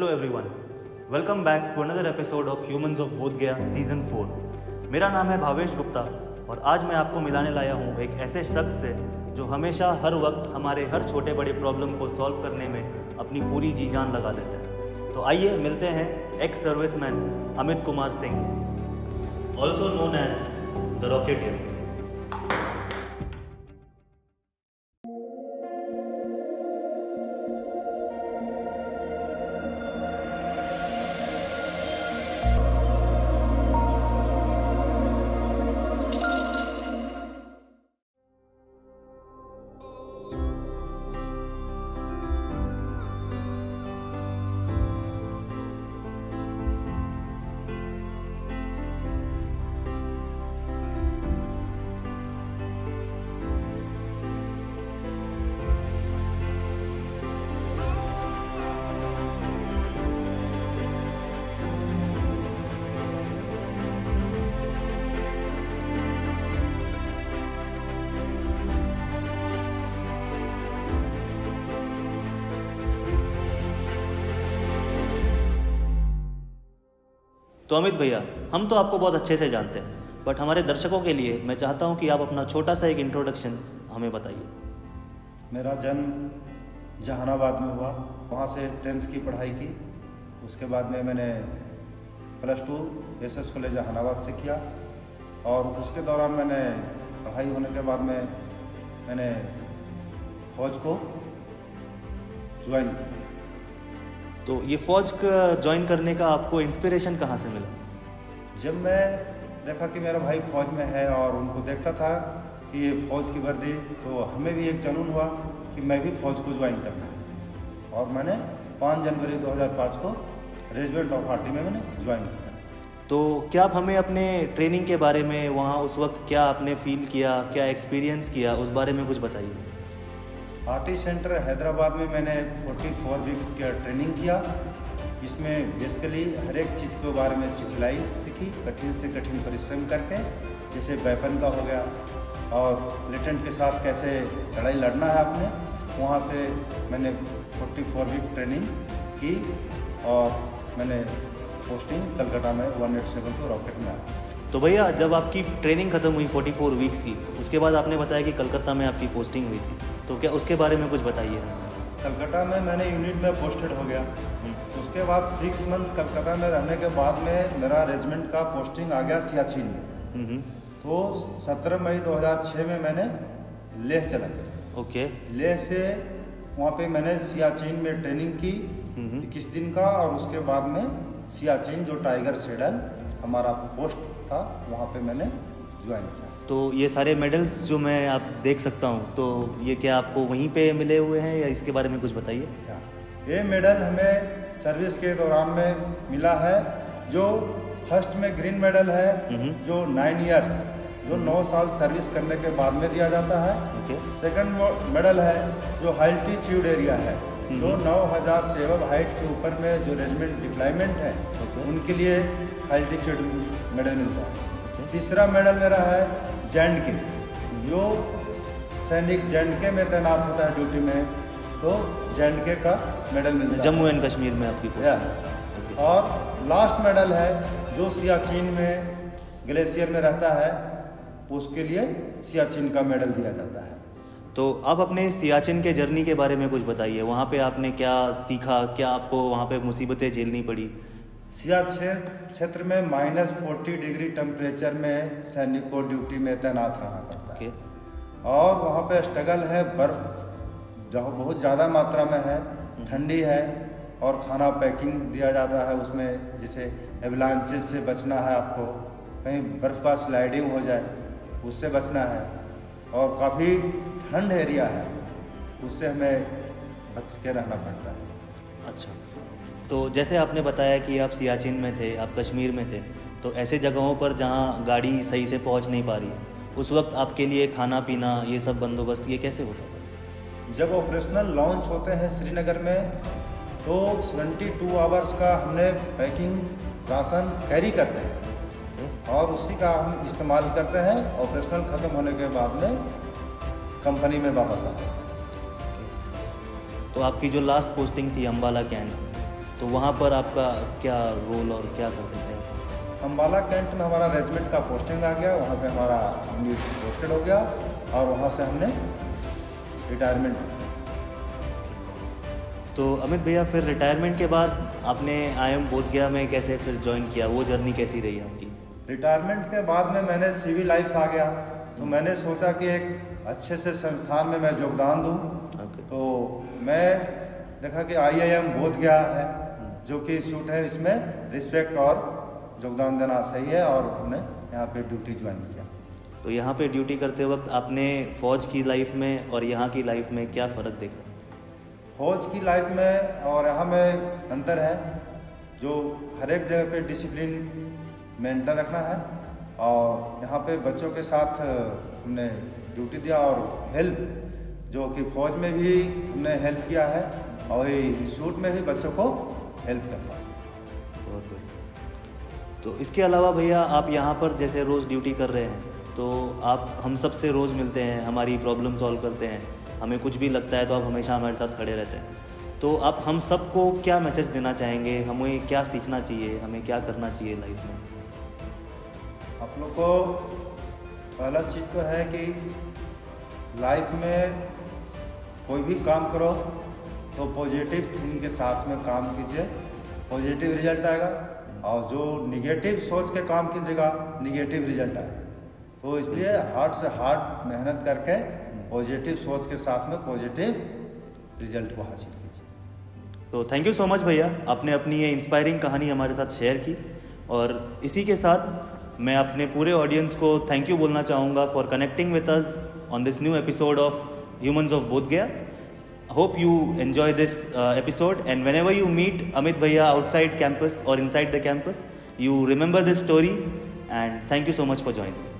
Hello everyone, welcome back to another episode of Humans of Bodh Gaya Season 4। मेरा नाम है भावेश गुप्ता और आज मैं आपको मिलाने लाया हूँ एक ऐसे शख्स से जो हमेशा हर वक्त हमारे हर छोटे बड़े प्रॉब्लम को सॉल्व करने में अपनी पूरी जी जान लगा देता है। तो आइए मिलते हैं ex serviceman Amit Kumar Singh, also known as the rocketeer. तो अमित भैया, हम तो आपको बहुत अच्छे से जानते हैं, बट हमारे दर्शकों के लिए मैं चाहता हूं कि आप अपना छोटा सा एक इंट्रोडक्शन हमें बताइए। मेरा जन्म जहानाबाद में हुआ, वहाँ से 10th की पढ़ाई की। उसके बाद में मैंने +2 SS कॉलेज जहानाबाद से किया और उसके दौरान मैंने पढ़ाई होने के बाद में मैंने फौज को ज्वाइन किया। तो ये फौज का ज्वाइन करने का आपको इंस्पिरेशन कहाँ से मिला? जब मैं देखा कि मेरा भाई फौज में है और उनको देखता था कि ये फौज की वर्दी, तो हमें भी एक जुनून हुआ कि मैं भी फौज को ज्वाइन करना है और मैंने 5 जनवरी 2005 को रेजिमेंट ऑफ आर्टी में मैंने ज्वाइन किया। तो क्या आप हमें अपने ट्रेनिंग के बारे में, वहाँ उस वक्त क्या आपने फील किया, क्या एक्सपीरियंस किया, उस बारे में कुछ बताइए। आर्टी सेंटर हैदराबाद में मैंने 44 वीक्स का ट्रेनिंग किया। इसमें बेसिकली हर एक चीज़ के बारे में सिखलाई सीखी, कठिन से कठिन परिश्रम करके, जैसे वेपन का हो गया और लेटेंट के साथ कैसे लड़ाई लड़ना है आपने। वहाँ से मैंने 44 वीक ट्रेनिंग की और मैंने पोस्टिंग कलकत्ता में 187 को रॉकेट में आया। तो भैया, जब आपकी ट्रेनिंग खत्म हुई 44 वीक्स की, उसके बाद आपने बताया कि कलकत्ता में आपकी पोस्टिंग हुई थी, तो क्या उसके बारे में कुछ बताइए। कलकत्ता में मैंने यूनिट में पोस्टेड हो गया। उसके बाद 6 मंथ कलकत्ता में रहने के बाद में मेरा रेजिमेंट का पोस्टिंग आ गया सियाचिन में। तो 17 मई 2006 में मैंने लेह चला गया। ओके। लेह से वहाँ पे मैंने सियाचिन में ट्रेनिंग की 21 दिन का और उसके बाद में सियाचिन जो टाइगर शेडल हमारा पोस्ट था, वहाँ पे मैंने ज्वाइन किया। तो ये सारे मेडल्स जो मैं आप देख सकता हूँ, तो ये क्या आपको वहीं पे मिले हुए हैं या इसके बारे में कुछ बताइए। ये मेडल हमें सर्विस के दौरान में मिला है। जो फर्स्ट में ग्रीन मेडल है, जो 9 इयर्स, जो 9 साल सर्विस करने के बाद में दिया जाता है। सेकंड मेडल है जो अल्टीट्यूड एरिया है, जो 9000 से हाइट के ऊपर में जो रेजिमेंट डिप्लॉयमेंट है, उनके लिए अल्टीट्यूड मेडल मिलता है। तीसरा मेडल मेरा है JNK, जो सैनिक JNK में तैनात होता है ड्यूटी में, तो JNK का मेडल मिलता है। जम्मू एंड कश्मीर में आपकी पोस्ट। यस। और लास्ट मेडल है जो सियाचिन में ग्लेशियर में रहता है, उसके लिए सियाचिन का मेडल दिया जाता है। तो आप अपने सियाचिन के जर्नी के बारे में कुछ बताइए। वहाँ पे आपने क्या सीखा, क्या आपको वहाँ पे मुसीबतें झेलनी पड़ी? सियाचिन क्षेत्र में -40 डिग्री टेम्परेचर में सैनिक को ड्यूटी में तैनात रहना पड़ता है। और वहाँ पे स्ट्रगल है, बर्फ़ जो बहुत ज़्यादा मात्रा में है, ठंडी है और खाना पैकिंग दिया जाता है उसमें, जिसे एवलांचेस से बचना है आपको, कहीं बर्फ़ का स्लाइडिंग हो जाए उससे बचना है, और काफ़ी ठंड एरिया है, उससे हमें बच के रहना पड़ता है। अच्छा, तो जैसे आपने बताया कि आप सियाचिन में थे, आप कश्मीर में थे, तो ऐसे जगहों पर जहाँ गाड़ी सही से पहुँच नहीं पा रही है, उस वक्त आपके लिए खाना पीना ये सब बंदोबस्त ये कैसे होता था? जब ऑपरेशनल लॉन्च होते हैं श्रीनगर में, तो 72 आवर्स का हमने पैकिंग राशन कैरी करते हैं और उसी का हम इस्तेमाल करते हैं। ऑपरेशनल ख़त्म होने के बाद में कंपनी में वापस आ जाते हैं। तो आपकी जो लास्ट पोस्टिंग थी अम्बाला कैंट, तो वहाँ पर आपका क्या रोल और क्या करते थे आप? अम्बाला कैंट में हमारा रेजिमेंट का पोस्टिंग आ गया, वहाँ पे हमारा यूनिट पोस्टेड हो गया और वहाँ से हमने रिटायरमेंट। तो अमित भैया फिर रिटायरमेंट के बाद आपने IIM बोधगया में कैसे फिर ज्वाइन किया, वो जर्नी कैसी रही आपकी? रिटायरमेंट के बाद में मैंने सिविल लाइफ आ गया, तो मैंने सोचा कि एक अच्छे से संस्थान में मैं योगदान दूँ। तो मैं देखा कि IIM बोधगया है जो कि सूट है, इसमें रिस्पेक्ट और योगदान देना सही है, और हमने यहाँ पे ड्यूटी ज्वाइन किया। तो यहाँ पे ड्यूटी करते वक्त आपने फ़ौज की लाइफ में और यहाँ की लाइफ में क्या फ़र्क देखा? फौज की लाइफ में और यहाँ में अंतर है, जो हर एक जगह पे डिसिप्लिन मेंटेन रखना है, और यहाँ पे बच्चों के साथ हमने ड्यूटी दिया और हेल्प, जो कि फौज में भी हमने हेल्प किया है और इंस्टीट्यूट में भी बच्चों को हेल्प करता है। बहुत बढ़िया। तो इसके अलावा भैया आप यहाँ पर जैसे रोज़ ड्यूटी कर रहे हैं, तो आप हम सब से रोज़ मिलते हैं, हमारी प्रॉब्लम सॉल्व करते हैं, हमें कुछ भी लगता है तो आप हमेशा हमारे साथ खड़े रहते हैं। तो आप हम सबको क्या मैसेज देना चाहेंगे, हमें क्या सीखना चाहिए, हमें क्या करना चाहिए लाइफ में? आप लोग को पहला चीज़ तो है कि लाइफ में कोई भी काम करो तो पॉजिटिव थिंक के साथ में काम कीजिए, पॉजिटिव रिजल्ट आएगा, और जो निगेटिव सोच के काम कीजिएगा निगेटिव रिजल्ट आएगा। तो इसलिए हार्ड से हार्ड मेहनत करके पॉजिटिव सोच के साथ में पॉजिटिव रिजल्ट को हासिल कीजिए। तो थैंक यू सो मच भैया, आपने अपनी ये इंस्पायरिंग कहानी हमारे साथ शेयर की, और इसी के साथ मैं अपने पूरे ऑडियंस को थैंक यू बोलना चाहूँगा for connecting with us on this new episode of humans of Bodhgaya. Hope you enjoy this episode, and whenever you meet Amit Bhaiya outside campus or inside the campus, you remember this story, and thank you so much for joining.